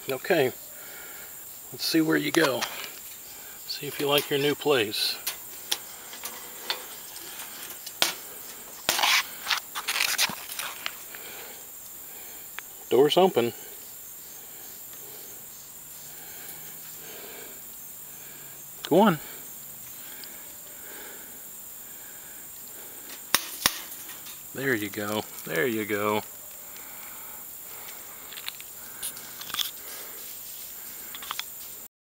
Okay, let's see where you go. See if you like your new place. Door's open. Go on. There you go. There you go.